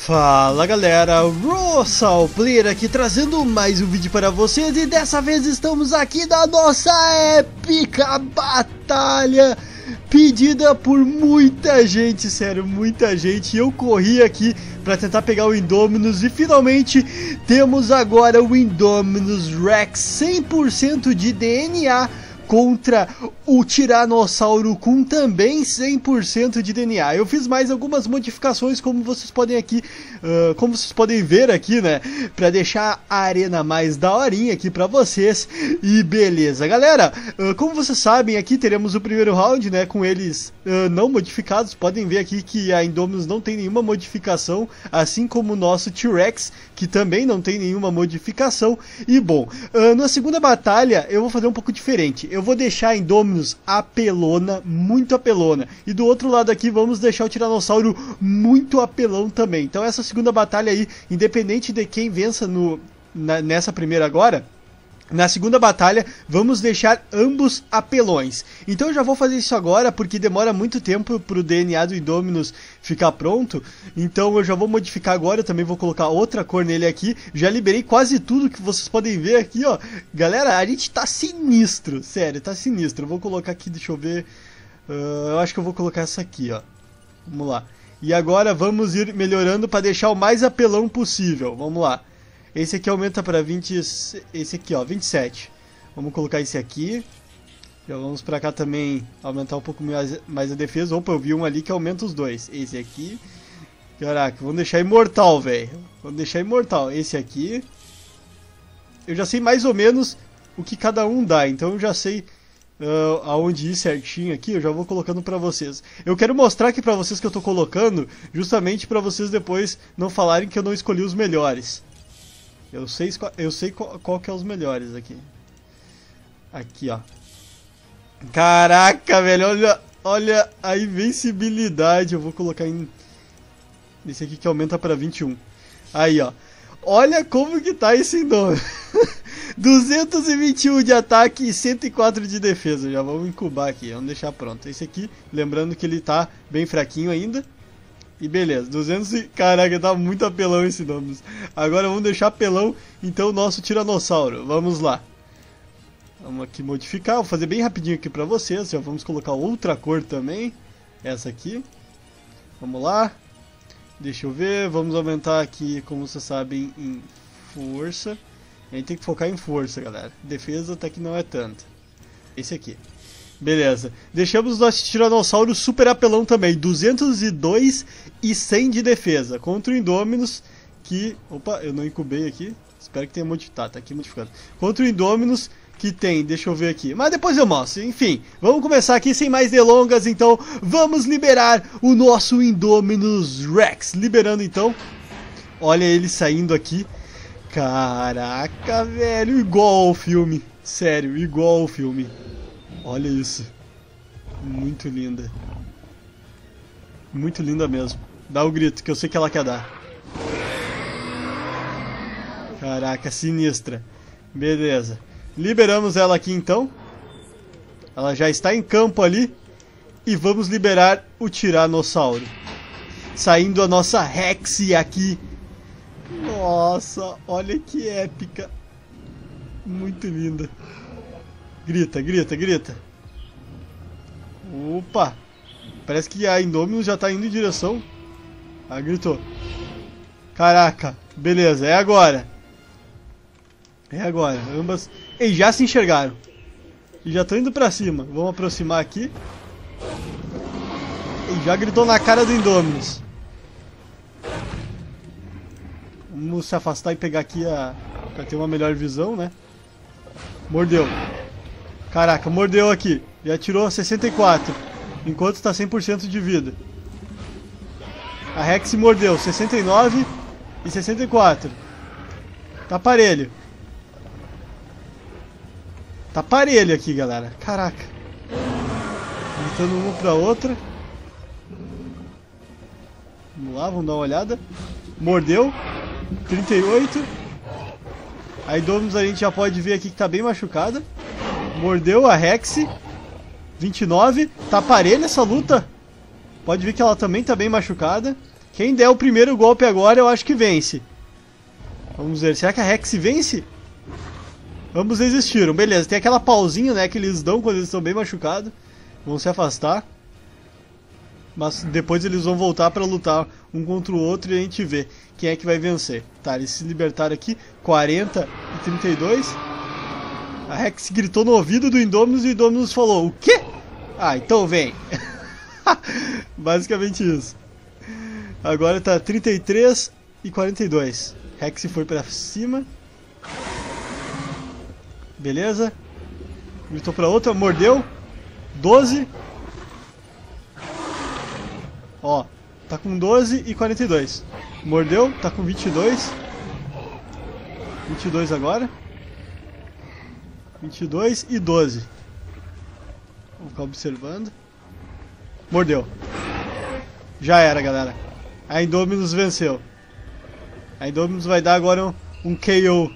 Fala galera, Rossal Player aqui trazendo mais um vídeo para vocês e dessa vez estamos aqui na nossa épica batalha pedida por muita gente, sério, muita gente. Eu corri aqui para tentar pegar o Indominus e finalmente temos agora o Indominus Rex 100% de DNA contra o Tiranossauro com também 100% de DNA. Eu fiz mais algumas modificações, como vocês podem ver aqui, né, para deixar a arena mais daorinha aqui para vocês. E beleza, galera, como vocês sabem, aqui teremos o primeiro round, né, com eles não modificados. Podem ver aqui que a Indominus não tem nenhuma modificação, assim como o nosso T-Rex, que também não tem nenhuma modificação. E bom, na segunda batalha eu vou fazer um pouco diferente. Eu vou deixar a Indominus apelona, muito apelona. E do outro lado aqui vamos deixar o Tiranossauro muito apelão também. Então essa segunda batalha aí, independente de quem vença nessa primeira agora, na segunda batalha vamos deixar ambos apelões. Então eu já vou fazer isso agora porque demora muito tempo para o DNA do Indominus ficar pronto. Então eu já vou modificar agora, eu também vou colocar outra cor nele aqui. Já liberei quase tudo que vocês podem ver aqui, ó. Galera, a gente tá sinistro, sério, tá sinistro. Eu vou colocar aqui, deixa eu ver. Eu acho que eu vou colocar essa aqui, ó. Vamos lá. E agora vamos ir melhorando para deixar o mais apelão possível. Vamos lá. Esse aqui aumenta para 20, esse aqui ó, 27. Vamos colocar esse aqui. Já vamos para cá também aumentar um pouco mais a defesa. Opa, eu vi um ali que aumenta os dois. Esse aqui. Caraca, vamos deixar imortal, velho. Vamos deixar imortal. Esse aqui. Eu já sei mais ou menos o que cada um dá. Então eu já sei aonde ir certinho aqui. Eu já vou colocando para vocês. Eu quero mostrar aqui para vocês que eu tô colocando, justamente para vocês depois não falarem que eu não escolhi os melhores. Eu sei qual que é os melhores aqui. Aqui, ó. Caraca, velho. Olha a invencibilidade. Eu vou colocar em... Esse aqui que aumenta para 21. Aí, ó. Olha como que tá esse nome. 221 de ataque e 104 de defesa. Já vamos incubar aqui. Vamos deixar pronto. Esse aqui, lembrando que ele tá bem fraquinho ainda. E beleza, 200 e... Caraca, tá muito apelão esse nome. Agora vamos deixar apelão, então, o nosso Tiranossauro. Vamos lá. Vamos aqui modificar, vou fazer bem rapidinho aqui pra vocês. Já vamos colocar outra cor também. Essa aqui. Vamos lá. Deixa eu ver, vamos aumentar aqui, como vocês sabem, em força. A gente tem que focar em força, galera. Defesa até que não é tanto. Esse aqui. Beleza, deixamos o nosso Tiranossauro super apelão também, 202 e 100 de defesa, contra o Indominus, que... Opa, eu não incubei aqui, espero que tenha modificado, tá aqui modificado. Contra o Indominus, que tem, deixa eu ver aqui, mas depois eu mostro, enfim. Vamos começar aqui sem mais delongas, então, vamos liberar o nosso Indominus Rex. Liberando então, olha ele saindo aqui, caraca, velho, igual ao filme, sério, igual ao filme. Olha isso. Muito linda. Muito linda mesmo. Dá o grito, que eu sei que ela quer dar. Caraca, sinistra. Beleza. Liberamos ela aqui então. Ela já está em campo ali. E vamos liberar o Tiranossauro. Saindo a nossa Rex aqui. Nossa, olha que épica. Muito linda. Grita, grita, grita. Opa. Parece que a Indominus já tá indo em direção. Ah, gritou. Caraca. Beleza, é agora. É agora. Ambas... Ei, já se enxergaram. E já estão indo pra cima. Vamos aproximar aqui. E já gritou na cara do Indominus. Vamos se afastar e pegar aqui pra ter uma melhor visão, né? Mordeu. Caraca, mordeu aqui. Já tirou 64. Enquanto está 100% de vida. A Rex mordeu 69 e 64. Tá parelho. Tá parelho aqui, galera. Caraca. Gritando uma pra outra. Vamos lá, vamos dar uma olhada. Mordeu. 38. A Indominus a gente já pode ver aqui que tá bem machucada. Mordeu a Rex. 29. Tá parelha essa luta. Pode ver que ela também tá bem machucada. Quem der o primeiro golpe agora, eu acho que vence. Vamos ver, será que a Rex vence? Ambos desistiram, beleza. Tem aquela pausinha, né, que eles dão quando eles estão bem machucados. Vão se afastar. Mas depois eles vão voltar pra lutar um contra o outro e a gente vê quem é que vai vencer. Tá, eles se libertaram aqui, 40 e 32. A Rex gritou no ouvido do Indominus e o Indominus falou, o quê? Ah, então vem. Basicamente isso. Agora tá 33 e 42. Rex foi pra cima. Beleza. Gritou pra outra, mordeu. 12. Ó, tá com 12 e 42. Mordeu, tá com 22. 22 agora. 22 e 12. Vou ficar observando. Mordeu. Já era, galera. A Indominus venceu. A Indominus vai dar agora um KO.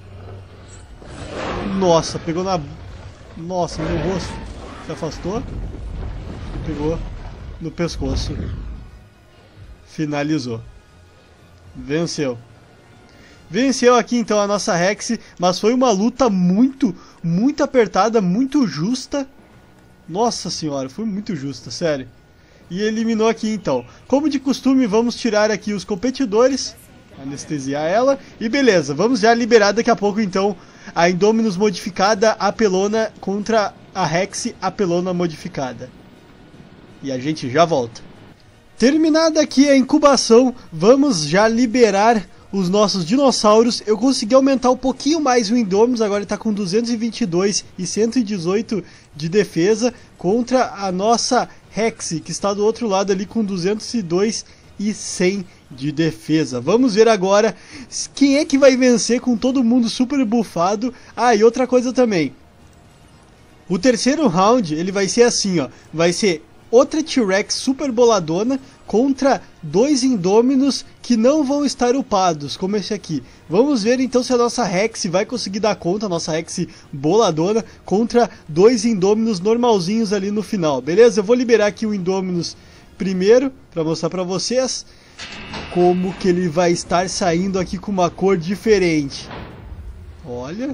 Nossa, pegou na... Nossa, no meu rosto. Se afastou. Pegou no pescoço. Finalizou. Venceu. Venceu aqui então a nossa Rex. Mas foi uma luta muito apertada, muito justa. Nossa senhora, foi muito justa, sério. E eliminou aqui então. Como de costume, vamos tirar aqui os competidores. Anestesiar ela. E beleza, vamos já liberar daqui a pouco então a Indominus modificada apelona contra a Rex apelona modificada. E a gente já volta. Terminada aqui a incubação, vamos já liberar os nossos dinossauros. Eu consegui aumentar um pouquinho mais o Indominus, agora ele está com 222 e 118 de defesa contra a nossa Rex, que está do outro lado ali com 202 e 100 de defesa. Vamos ver agora quem é que vai vencer com todo mundo super buffado. Ah, e outra coisa também. O terceiro round, ele vai ser assim, ó. Vai ser outra T-Rex super boladona contra dois Indominus que não vão estar upados, como esse aqui. Vamos ver então se a nossa Rex vai conseguir dar conta, a nossa Rex boladona, contra dois Indominus normalzinhos ali no final. Beleza? Eu vou liberar aqui o Indominus primeiro, para mostrar para vocês como que ele vai estar saindo aqui com uma cor diferente. Olha.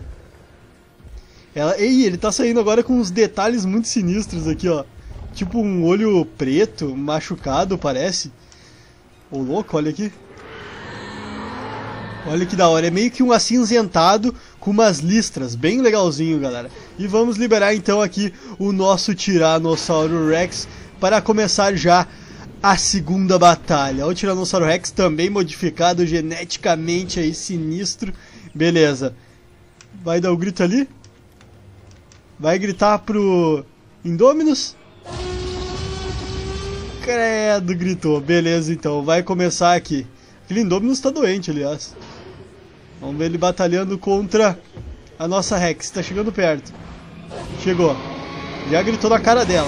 Ele tá saindo agora com uns detalhes muito sinistros aqui, ó. Tipo um olho preto, machucado, parece. Ô, louco, olha aqui. Olha que da hora. É meio que um acinzentado com umas listras. Bem legalzinho, galera. E vamos liberar então aqui o nosso Tiranossauro Rex para começar já a segunda batalha. O Tiranossauro Rex também modificado geneticamente aí, sinistro. Beleza. Vai dar o grito ali. Vai gritar pro Indominus. Credo, gritou. Beleza, então. Vai começar aqui. Aquele Indominus tá doente, aliás. Vamos ver ele batalhando contra a nossa Rex. Tá chegando perto. Chegou. Já gritou na cara dela.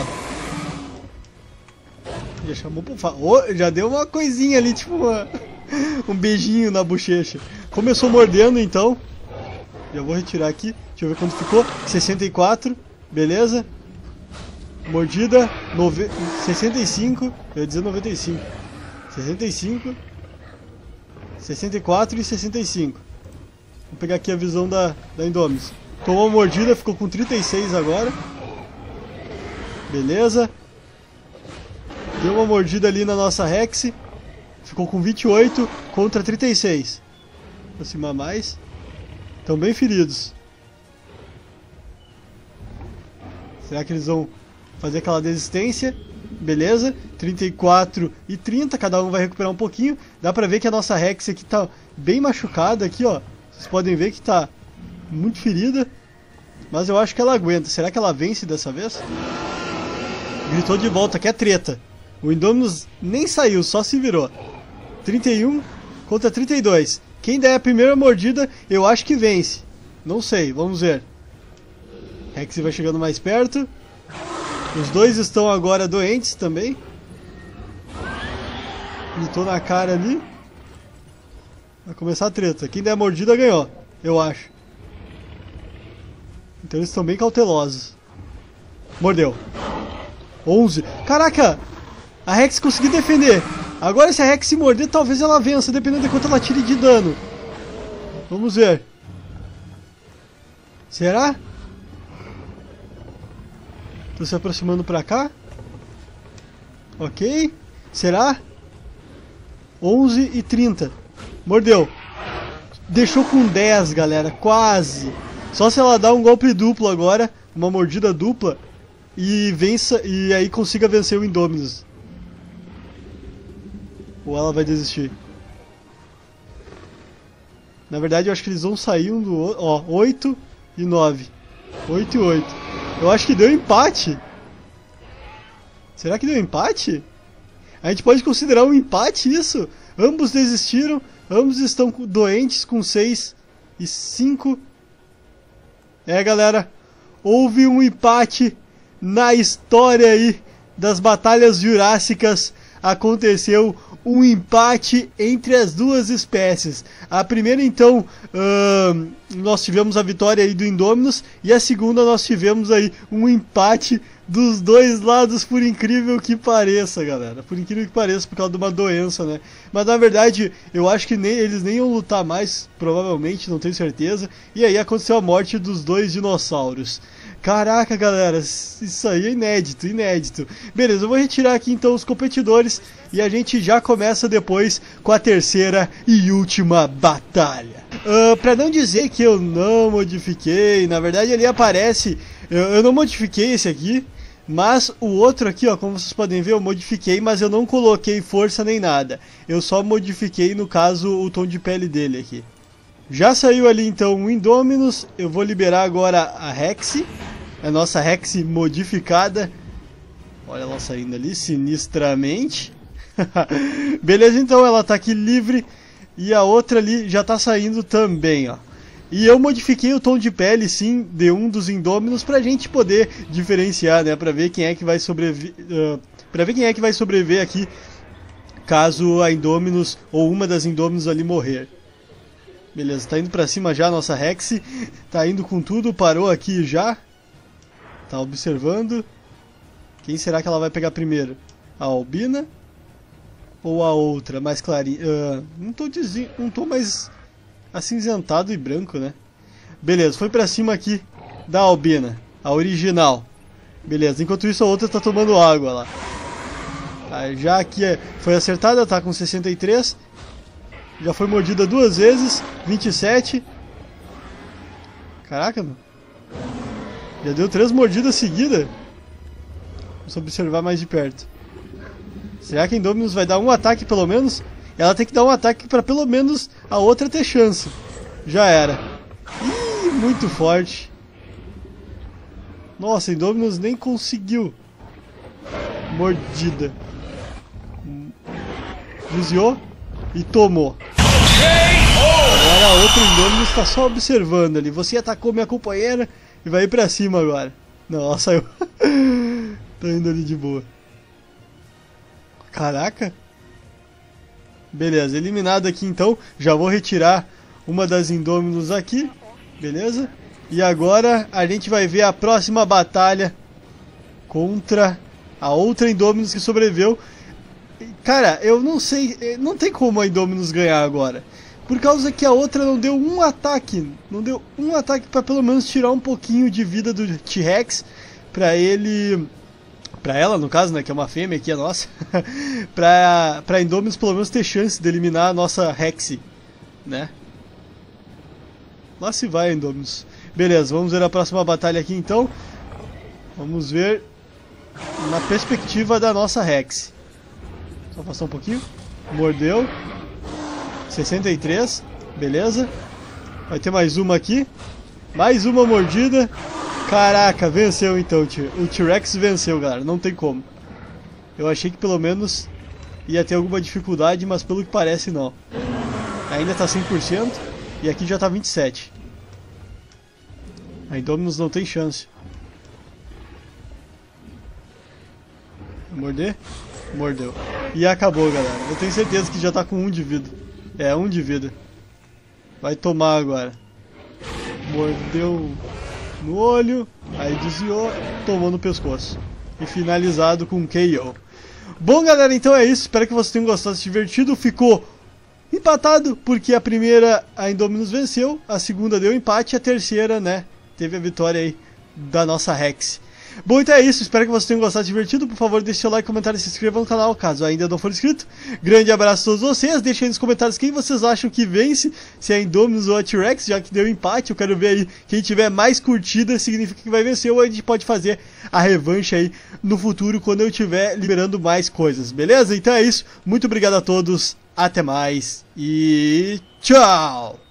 Já chamou pro já deu uma coisinha ali, tipo um beijinho na bochecha. Começou mordendo, então. Já vou retirar aqui. Deixa eu ver quanto ficou. 64. Beleza. Mordida. 65. Eu ia dizer 95. 65. 64 e 65. Vou pegar aqui a visão da Indominus. Tomou uma mordida, ficou com 36 agora. Beleza. Deu uma mordida ali na nossa Rex. Ficou com 28 contra 36. Aproximar mais. Estão bem feridos. Será que eles vão fazer aquela desistência? Beleza. 34 e 30. Cada um vai recuperar um pouquinho. Dá pra ver que a nossa Rex aqui tá bem machucada aqui, ó. Vocês podem ver que tá muito ferida. Mas eu acho que ela aguenta. Será que ela vence dessa vez? Gritou de volta, que é treta. O Indominus nem saiu, só se virou. 31 contra 32. Quem der a primeira mordida, eu acho que vence. Não sei, vamos ver. Rex vai chegando mais perto. Os dois estão agora doentes também. Gritou na cara ali. Vai começar a treta. Quem der a mordida ganhou, eu acho. Então eles estão bem cautelosos. Mordeu. 11. Caraca! A Rex conseguiu defender. Agora se a Rex se morder, talvez ela vença, dependendo de quanto ela tire de dano. Vamos ver. Será? Tô se aproximando pra cá. Ok. Será? 11:30. Mordeu. Deixou com 10, galera. Quase. Só se ela dá um golpe duplo agora. Uma mordida dupla. E vença. E aí consiga vencer o Indominus. Ou ela vai desistir. Na verdade eu acho que eles vão sair um do outro. Ó, 8 e 9. 8 e 8. Eu acho que deu empate. Será que deu empate? A gente pode considerar um empate isso? Ambos desistiram. Ambos estão doentes com 6 e 5. É, galera. Houve um empate na história aí das batalhas jurássicas. Aconteceu um empate entre as duas espécies. A primeira, então, nós tivemos a vitória aí do Indominus. E a segunda, nós tivemos aí um empate dos dois lados, por incrível que pareça, galera. Por incrível que pareça, por causa de uma doença, né? Mas, na verdade, eu acho que eles nem iam lutar mais, provavelmente, não tenho certeza. E aí aconteceu a morte dos dois dinossauros. Caraca, galera, isso aí é inédito, inédito. Beleza, eu vou retirar aqui então os competidores e a gente já começa depois com a terceira e última batalha. Pra não dizer que eu não modifiquei, na verdade ele aparece, eu não modifiquei esse aqui, mas o outro aqui, ó, como vocês podem ver, eu modifiquei, mas eu não coloquei força nem nada. Eu só modifiquei, no caso, o tom de pele dele aqui. Já saiu ali então o Indominus, eu vou liberar agora a Rex, a nossa Rex modificada. Olha ela saindo ali, sinistramente. Beleza, então ela tá aqui livre e a outra ali já tá saindo também, ó. E eu modifiquei o tom de pele, sim, de um dos Indominus pra gente poder diferenciar, né, pra ver quem é que vai sobreviver, aqui, caso a Indominus ou uma das Indominus ali morrer. Beleza, tá indo pra cima já a nossa Rex. Tá indo com tudo, parou aqui já. Tá observando. Quem será que ela vai pegar primeiro? A Albina? Ou a outra, mais clarinha? Um tom mais acinzentado e branco, né? Beleza, foi pra cima aqui da Albina. A original. Beleza, enquanto isso a outra tá tomando água lá. Já aqui foi acertada, tá com 63. Já foi mordida 2 vezes, 27. Caraca, mano. Já deu 3 mordidas seguidas. Vamos observar mais de perto. Será que a Indominus vai dar um ataque pelo menos? Ela tem que dar um ataque para pelo menos a outra ter chance. Já era. Ih, muito forte. Nossa, a Indominus nem conseguiu. Mordida. Desviou e tomou. Agora a outra Indominus está só observando ali. Você atacou minha companheira e vai ir pra cima agora. Não, ela saiu. Tá indo ali de boa. Caraca. Beleza, eliminado aqui então. Já vou retirar uma das Indominus aqui. Beleza? E agora a gente vai ver a próxima batalha contra a outra Indominus que sobreviveu. Cara, eu não sei, não tem como a Indominus ganhar agora. Por causa que a outra não deu um ataque. Não deu um ataque pra pelo menos tirar um pouquinho de vida do T-Rex. Pra ele... Pra ela, no caso, né, que é uma fêmea aqui, a nossa. pra Indominus pelo menos ter chance de eliminar a nossa Rex, né? Lá se vai, Indominus. Beleza, vamos ver a próxima batalha aqui então. Vamos ver na perspectiva da nossa Rex. Só afastar um pouquinho. Mordeu. 63. Beleza. Vai ter mais uma aqui. Mais uma mordida. Caraca, venceu então o T-Rex venceu, galera. Não tem como. Eu achei que pelo menos ia ter alguma dificuldade, mas pelo que parece não. Ainda tá 100% e aqui já tá 27%. A Indominus não tem chance. Vai morder? Mordeu. E acabou, galera. Eu tenho certeza que já tá com 1 de vida. É, 1 de vida. Vai tomar agora. Mordeu no olho. Aí desviou. Tomou no pescoço. E finalizado com KO. Bom, galera, então é isso. Espero que vocês tenham gostado, se divertido. Ficou empatado, porque a primeira a Indominus venceu, a segunda deu empate, a terceira, né, teve a vitória aí da nossa Rex. Bom, então é isso, espero que vocês tenham gostado, divertido. Por favor, deixe seu like, comentário e se inscreva no canal, caso ainda não for inscrito. Grande abraço a todos vocês, deixem aí nos comentários quem vocês acham que vence, se é a Indominus ou a T-Rex, já que deu empate. Eu quero ver aí, quem tiver mais curtida significa que vai vencer, ou a gente pode fazer a revanche aí no futuro, quando eu estiver liberando mais coisas, beleza? Então é isso, muito obrigado a todos, até mais e tchau!